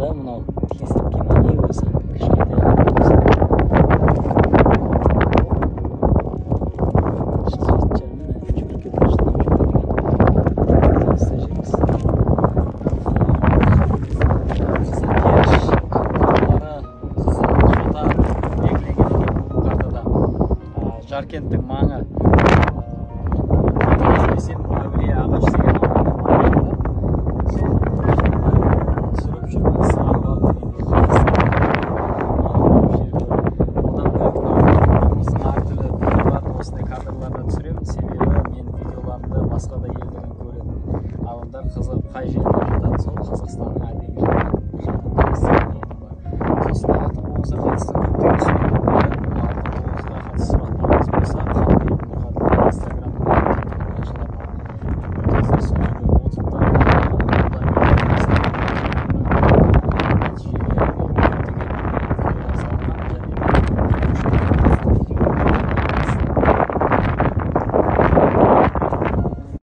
да, мынау тегістік кемені өзі кішкентай Жаркенттің маңы десем әулие ағаш деген ауданның маңында түсіріп жүрміз одан өміріміздің әртүрлі видеоларын осындай кадрларда түсіремін, себебі менің видеоларымды басқа да елдерден көретін адамдар қызығып қай жерде жатады сол Қазақстанның әдемі